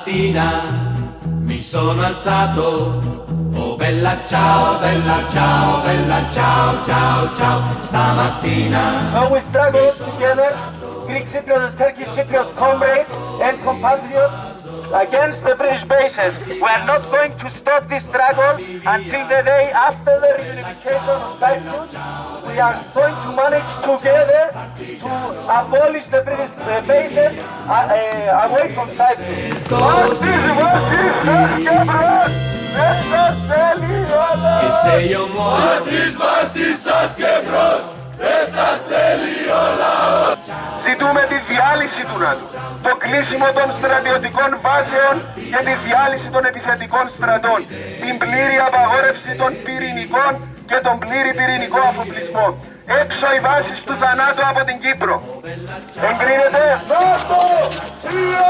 Stamattina mi sono alzato, oh bella ciao, bella ciao, bella ciao, ciao, ciao, stamattina. So we struggle together, Greek Cypriots and Turkish Cypriots comrades and compatriots, against the British bases. We are not going to stop this struggle until the day after the reunification of Cyprus. We are going to manage together to abolish the British bases away from Cyprus. Και σε ιωμό της βάσης σας και μπρος, δεν σας θέλει ο λαός. Ζητούμε τη διάλυση του ΝΑΤΟ, το κλείσιμο των στρατιωτικών βάσεων και τη διάλυση των επιθετικών στρατών, την πλήρη απαγόρευση των πυρηνικών και τον πλήρη πυρηνικό αφοπλισμό. Έξω οι βάσεις του θανάτου από την Κύπρο. Εγκρίνεται. ΝΑΤΟ! Σία!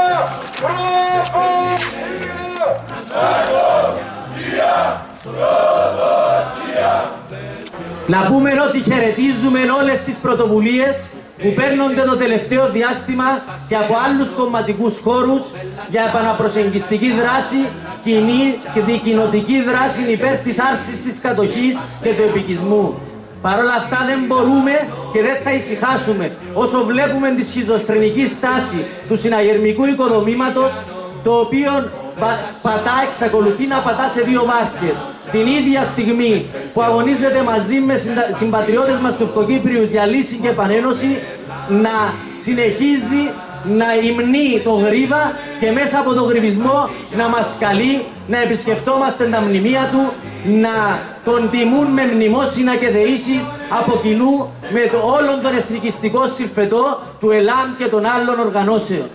Να πούμε ότι χαιρετίζουμε όλες τις πρωτοβουλίες που παίρνονται το τελευταίο διάστημα και από άλλους κομματικούς χώρους για επαναπροσεγγιστική δράση, κοινή και δικοινοτική δράση υπέρ της άρσης της κατοχής και του επικισμού. Παρ' όλα αυτά δεν μπορούμε και δεν θα ησυχάσουμε όσο βλέπουμε τη σχιζοφρενική στάση του συναγερμικού οικοδομήματος, το οποίο εξακολουθεί να πατά σε δύο μάχες. Την ίδια στιγμή που αγωνίζεται μαζί με συμπατριώτες μας Τουρκοκύπριους για λύση και επανένωση, να συνεχίζει να υμνεί το γρίβα και μέσα από το γριβισμό να μας καλεί να επισκεφτόμαστε τα μνημεία του, να τον τιμούν με μνημόσυνα και δεήσεις από κοινού με όλον τον εθνικιστικό συρφετό του ΕΛΑΜ και των άλλων οργανώσεων.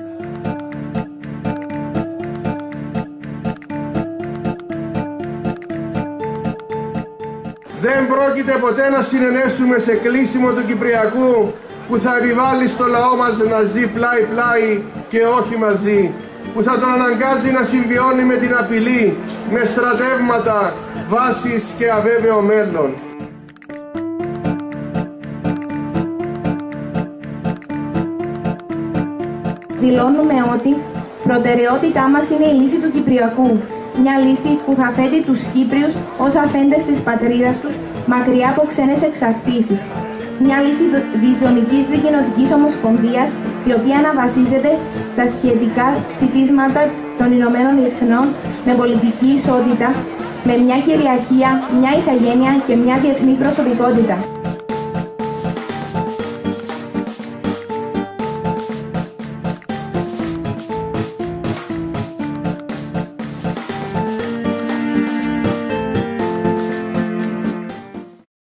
Δεν πρόκειται ποτέ να συνενέσουμε σε κλείσιμο του Κυπριακού που θα επιβάλλει στο λαό μας να ζει πλάι-πλάι και όχι μαζί, που θα τον αναγκάζει να συμβιώνει με την απειλή, με στρατεύματα, βάσεις και αβέβαιο μέλλον. Δηλώνουμε ότι προτεραιότητά μας είναι η λύση του Κυπριακού. Μια λύση που θα θέτει τους Κύπριους ως αφέντες της πατρίδας τους μακριά από ξένες εξαρτήσεις. Μια λύση διζωνικής δικοινοτικής ομοσπονδίας, η οποία να βασίζεται στα σχετικά ψηφίσματα των Ηνωμένων Εθνών με πολιτική ισότητα, με μια κυριαρχία, μια ηθαγένεια και μια διεθνή προσωπικότητα.